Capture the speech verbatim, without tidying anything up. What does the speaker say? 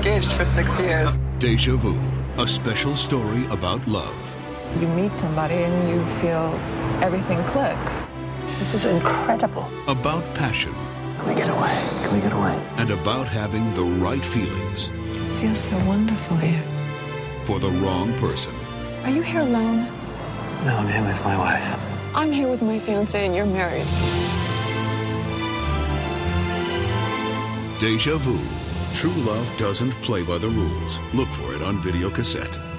engaged for six years. Déjà Vu, a special story about love. You meet somebody and you feel everything clicks. This is incredible. About passion. Can we get away? Can we get away? And about having the right feelings. It feels so wonderful here. For the wrong person. Are you here alone? No, I'm here with my wife. I'm here with my fiancé and you're married. Déjà Vu. True love doesn't play by the rules. Look for it on video cassette.